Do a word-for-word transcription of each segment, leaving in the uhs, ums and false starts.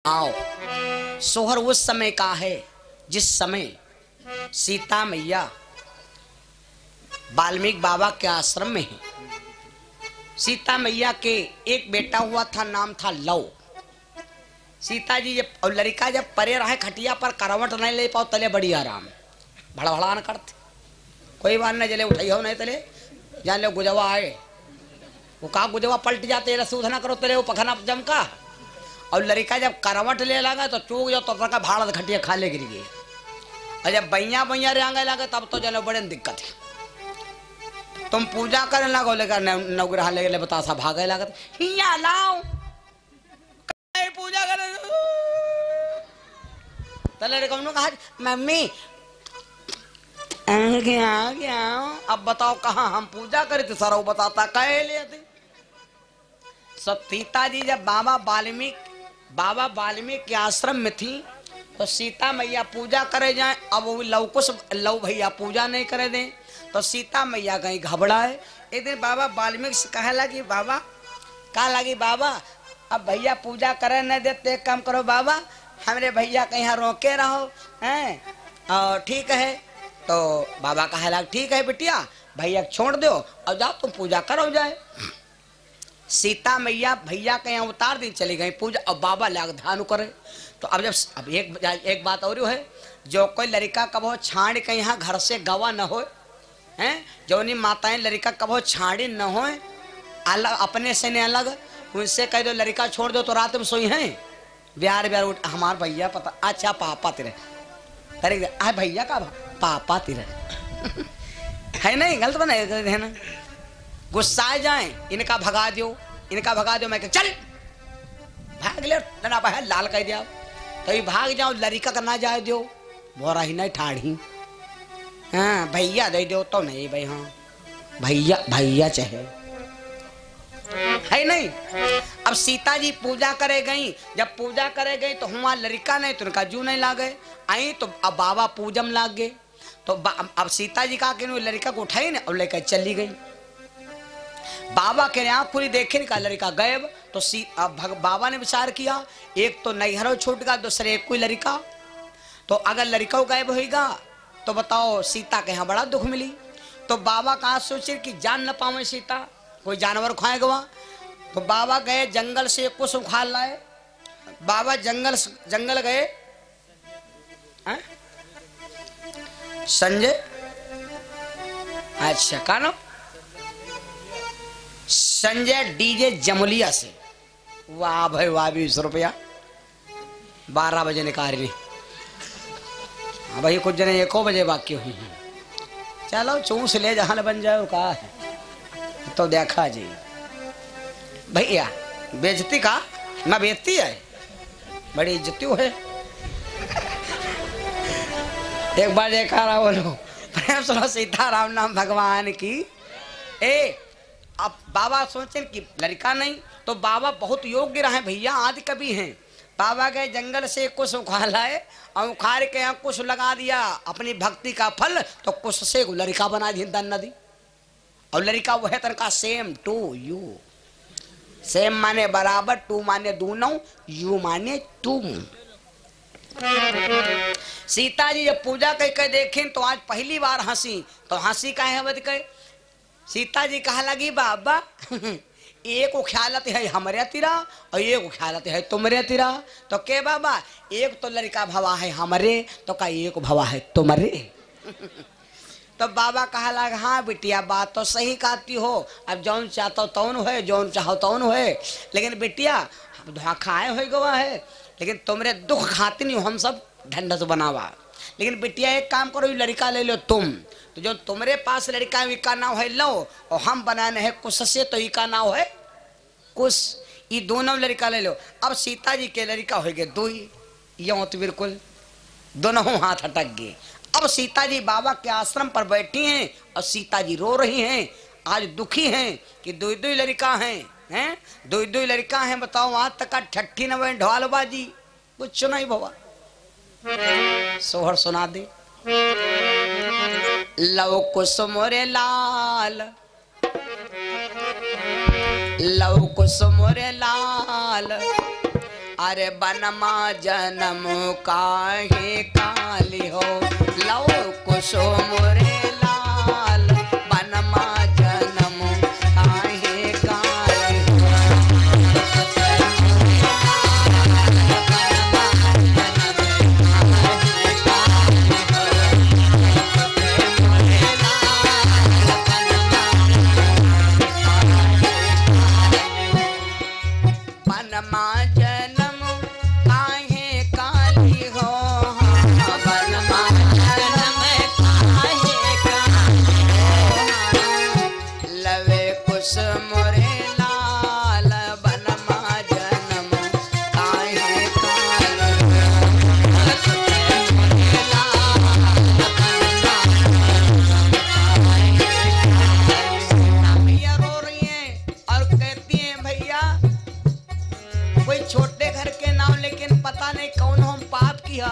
आओ, सोहर उस समय का है जिस समय सीता मैया वाल्मीकि बाबा के आश्रम में है। सीता मैया के एक बेटा हुआ था, नाम था लव। सीता जी जब और लड़का जब परे रहे खटिया पर करवट नहीं ले पाओ तले बड़ी आराम भड़भड़ा न करते, कोई बात नहीं जले उठाई हो नहीं तले जान लो गुजवा आए वो कहा गुजवा पलट जाते रसूद ना करो तले वो पखना जमका। और लड़का जब करवट ले लगा तो चूक जो तो का भाड़ा खटिया खा ले गिर गई। और जब बैया बैया रेंगे लगे तब तो जनो बड़े दिक्कत है। तुम पूजा करने लगो लेकर नवग्रह ले ले बतासा भागे लागत हिया लाओ पूजा कर तले रे कौन कहा मम्मी क्या क्या अब बताओ कहाँ हम पूजा करे थे सर वो बताता कहे लिए थे। सब सीता जी जब बाबा वाल्मीकि बाबा वाल्मीकि के आश्रम में थी तो सीता मैया पूजा करे जाए। अब वो लव कुछ लव भैया पूजा नहीं करे दें तो सीता मैया कहीं घबराए। एक दिन बाबा वाल्मीकि से कहे लगी बाबा कहा लगी बाबा अब भैया पूजा करे नहीं देते, एक काम करो बाबा हमारे भैया कहीं यहाँ रोके रहो हैं और ठीक है। तो बाबा कहा लगा ठीक है बिटिया भैया छोड़ दो और जाओ तुम पूजा करो जाए। सीता मैया भैया के यहाँ उतार दी चली गई पूजा और बाबा लाग ध्यान करे। तो अब जब अब एक एक बात और है जो कोई लड़का कबो छाड़ के यहाँ घर से गवा न हो हैं जो नहीं माताएं लड़का कबो छाड़ी न हो अलग अपने से नहीं अलग उनसे कह दो लड़का छोड़ दो तो रात में सोई हैं बिहार बिहार उठ हमार भैया पता अच्छा पापा तेरे तेरे आ भैया का पापा तेरे है नहीं गलत बना है ना। गुस्सा जाए इनका भगा दो इनका भगा दो मैं चल भाग ले ना है लाल कह दिया तो भाग जाओ लड़का का ना जाए दो बोरा ही नहीं ठाड़ी हाँ भैया दे दो तो नहीं भाई हाँ भैया भैया चाहे है नहीं। अब सीता जी पूजा करे गई जब पूजा करे गई तो हुआ लड़का नहीं तो उनका जू नहीं लागे आई तो अब बाबा पूजम लाग गए। तो अब सीता जी कहा कि लड़का को उठाई ना और लेकर चली गई। बाबा के आँख खुली देखे का लड़का गायब। तो सी अब बाबा ने विचार किया एक तो नैहरों छूट गया दूसरे एक कोई लड़का तो अगर लड़का गायब होगा तो बताओ सीता के यहाँ बड़ा दुख मिली। तो बाबा कहा सोचे कि जान न पावे सीता कोई जानवर खाएगा वहाँ। तो बाबा गए जंगल से कुछ उखाड़ लाए। बाबा जंगल जंगल गए संजय अच्छा का नाम संजय डीजे जमुलिया से वाह भाई वाह बीस रुपया बारह बजे निकाल रही हाँ भाई कुछ जने एको बजे बाकी हुई हैं चलो चूस ले जहां बन जाए कहा है तो देखा जी भैया बेइज्जती का ना बेइज्जती है बड़ी इज्जती है। एक बार देखा रहा बोलो प्रेम सुनो सीताराम नाम भगवान की। ए अब बाबा सोचे कि लड़का नहीं तो बाबा बहुत योग्य रहे भैया आदि कभी हैं। बाबा गए जंगल से कुछ उखाड़ लाए और उखाड़ के यहाँ कुछ लगा दिया अपनी भक्ति का फल तो कुछ से लड़का बना दी दन नदी और लड़का वह तनका सेम टू यू सेम माने बराबर टू माने दोनों यू माने तुम। सीता जी जब पूजा कह के देखें तो आज पहली बार हंसी तो हंसी का है बद कहे सीता जी कहा लगी बाबा एक ख्यालत है हमारे तिरा और एक ख्यालत है तुम्हारे तिरा। तो के बाबा एक तो लड़का भवा है हमारे तो का एक भवा है तुम्हारे। तो बाबा कहा लगा हाँ बिटिया बात तो सही कहती हो अब जौन चाहता तौन है जौन चाहो तौन है लेकिन बिटिया खाए हो गवा है लेकिन तुमरे दुख खाती नहीं हम सब ढंढस बनावा। लेकिन बिटिया एक काम करो लड़का ले लो तुम तो जो तुम्हारे पास लड़का है का नाम है लो और हम बनाने हैं कुछ से तो का नाम है कुछ ये दोनों लड़का ले लो। अब सीता जी के लड़का हो गए दो ही यो तो बिल्कुल दोनों हाथ अटक गए। अब सीता जी बाबा के आश्रम पर बैठी हैं और सीता जी रो रही हैं आज दुखी हैं कि दो दो लड़का हैं हैं दो दो लड़का हैं बताओ वहां तक का ठट्ठी न ढोलबाजी कुछ नहीं भवा सोहर सुना दे। लव कुसुमोरे लाल लव कुसुमोरे लाल अरे बनमा जन्म काहे काली हो लो कुशो मोरे लाल बनमा जन्म काहे काली हो बनमा जन्म काहे काली हो बनमा जन्म काहे काली हो लवे कुश मोरे लाल बनमा जन्म काहे काली हो भैया रो रही हैं और कहती हैं भैया कोई छोटे घर के नाम लेकिन पता नहीं कौन हम पाप किया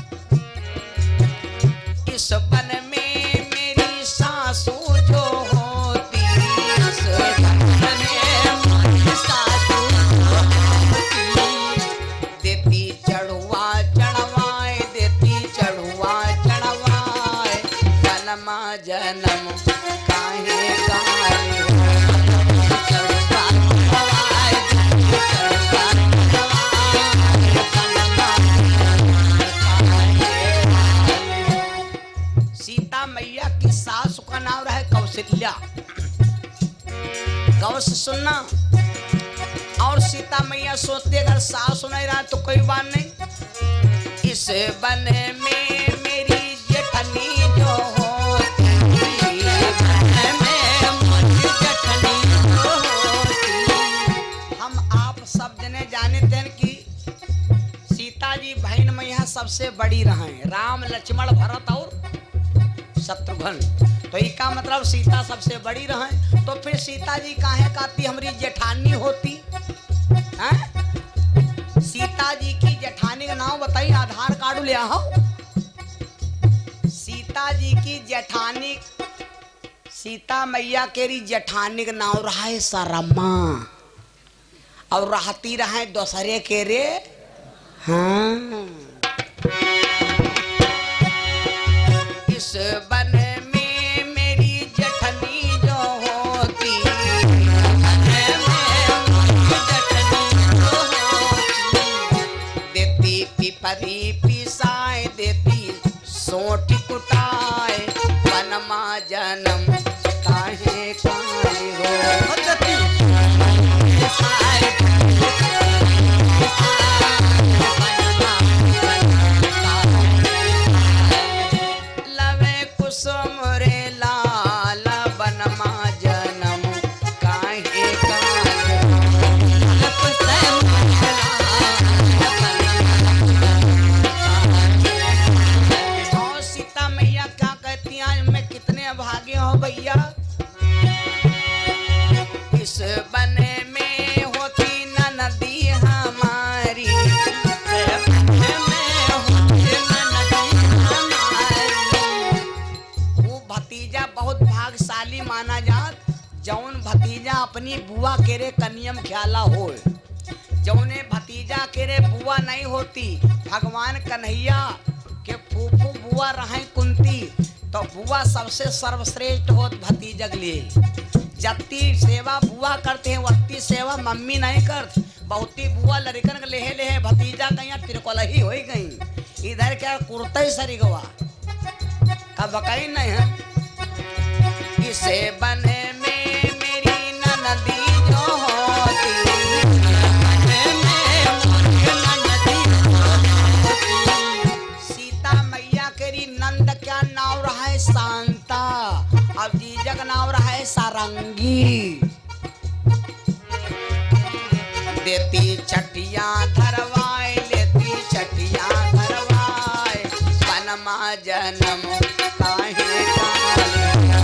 इस बन में मेरी सासू जो होती इस बन में मेरी सासू होती देती चढ़ुआ चढ़वाए देती चढ़ुआ चढ़वाए बनमा जन्म काहे काली हो सीता मैया की सास का नाम रहा कौशल्या गौ से सुनना और सीता मैया सोचते अगर सास नहीं रहा तो कोई बात नहीं इस बन में मेरी जेठनी जो होती बन में मेरी जेठनी जो होती हम आप सब जने जानते हैं कि सीता जी बहन मैया सबसे बड़ी रहे राम लक्ष्मण भरत और शत्रुघ्न तो इसका मतलब सीता सबसे बड़ी रहे तो फिर सीता जी काहे कहती हमारी जेठानी होती हैं? सीता जी की जेठानी का नाम बताइए आधार कार्ड ले आओ सीता जी की जेठानी सीता मैया केरी जेठानी का नाम रहा है सारमा और रहती रहे दूसरे के रे हाँ इस बन में मेरी जेठनी जो होती बन में जेठनी जो होती देती पिपरी पिसाए देती सोटी कुटाए बनमा जन्म काहे काली हो मोरे लाल बनमा जन्म काहे काली और सीता मैया क्या कहती हैं मैं कितने अभागे हो भैया इस बन में होती नदी हमारी भतीजा बहुत भाग्यशाली माना जात जौन भतीजा अपनी बुआ केरे कनियम ख्याला हो जौने भतीजा केरे बुआ नहीं होती भगवान कन्हैया के फूफू बुआ रहे कुंती तो बुआ सबसे सर्वश्रेष्ठ हो भतीजक लिए जत्ती सेवा बुआ करते हैं वत्ती सेवा मम्मी नहीं करती बहुती बुआ लड़कन लेहे लेहे भतीजा कहीं तिरकोल ही हो गई इधर क्या कुर्ता ही सरी गवा का बकाई नहीं है इसे बने में मेरी ननदी जो होती सीता मैया केरी नंद क्या नाव रहा है शांता अब जीजक नाव रहा है सारंगी देती चटिया धरवाए लेती चटिया धरवाए बनमा जन्म काहे काली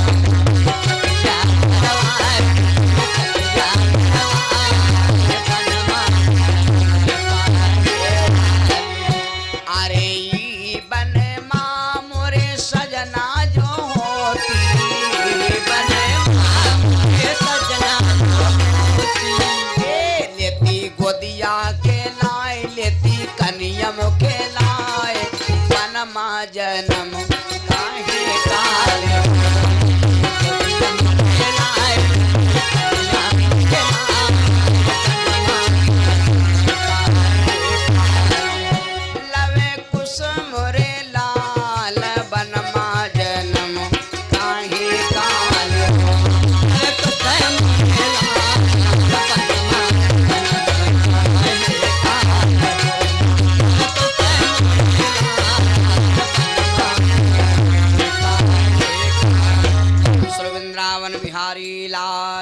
अरे ई बन माँ मोरे सजना जो होती बन माँ मोरे सजना जो होती लेती गोदिया के लाए नियम के